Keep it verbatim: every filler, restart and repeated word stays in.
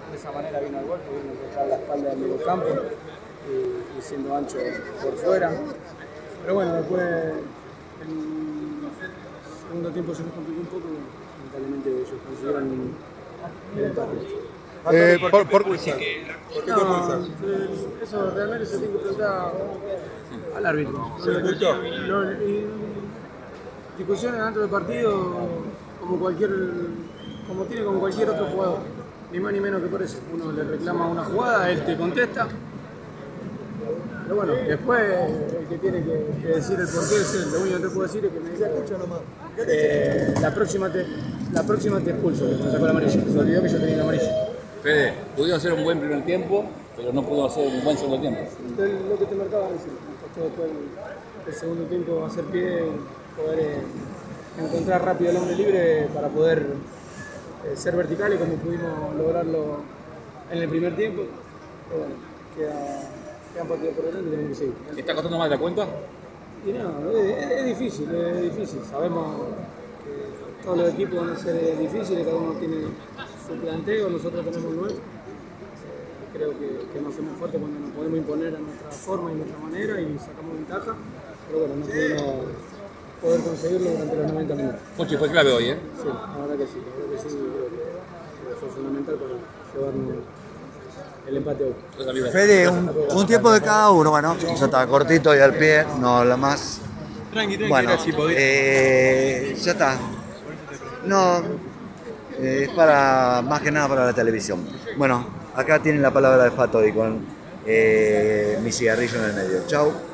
de esa manera vino al gol, pudiendo encontrar la espalda del medio campo y, y siendo ancho por fuera. Pero bueno, después el segundo tiempo se nos complicó un poco y lamentablemente ellos consiguieron el empate. Eh, por, por, ¿Por qué? ¿Por qué No, fue expulsado? eso realmente se tiene que preguntar al árbitro. ¿Se le escuchó? Lo- y- discusiones dentro del partido como cualquier como tiene con cualquier otro jugador, ni más ni menos que por eso. Uno le reclama una jugada, él te contesta. Pero bueno, después el que tiene que, que decir el porqué es él. Lo único que te puedo decir es que me dijo, eh, la próxima te la próxima te expulso, me sacó la amarilla. Se olvidó que yo tenía la amarilla. Fede, pudieron hacer un buen primer tiempo, pero no pudo hacer un buen segundo tiempo. Entonces, lo que te marcaba decir, me costó después el, el segundo tiempo hacer pie, poder eh, encontrar rápido el hombre libre para poder eh, ser verticales como pudimos lograrlo en el primer tiempo. Pero bueno, queda, queda un partido por delante y tenemos que seguir. ¿Te está costando más de la cuenta? Y no, es, es difícil, es difícil. Sabemos que todos los equipos van a ser difíciles, cada uno tiene su planteo, nosotros tenemos el nuestro. Eh, creo que, que nos hacemos fuertes cuando nos podemos imponer a nuestra forma y nuestra manera y sacamos ventaja. Pero bueno, no pudimos poder conseguirlo durante los noventa minutos. Pochi, fue clave hoy, ¿eh? Sí, la verdad que sí, la verdad que sí, creo que fue fundamental para llevarnos el empate hoy. Fede, un, un tiempo de cada uno, bueno, ya está cortito y al pie, no habla más. Tranqui, tranqui, Bueno, era si podía. eh, ya está. No, eh, es para, más que nada para la televisión. Bueno, acá tienen la palabra de Fato y con eh, mi cigarrillo en el medio. Chau.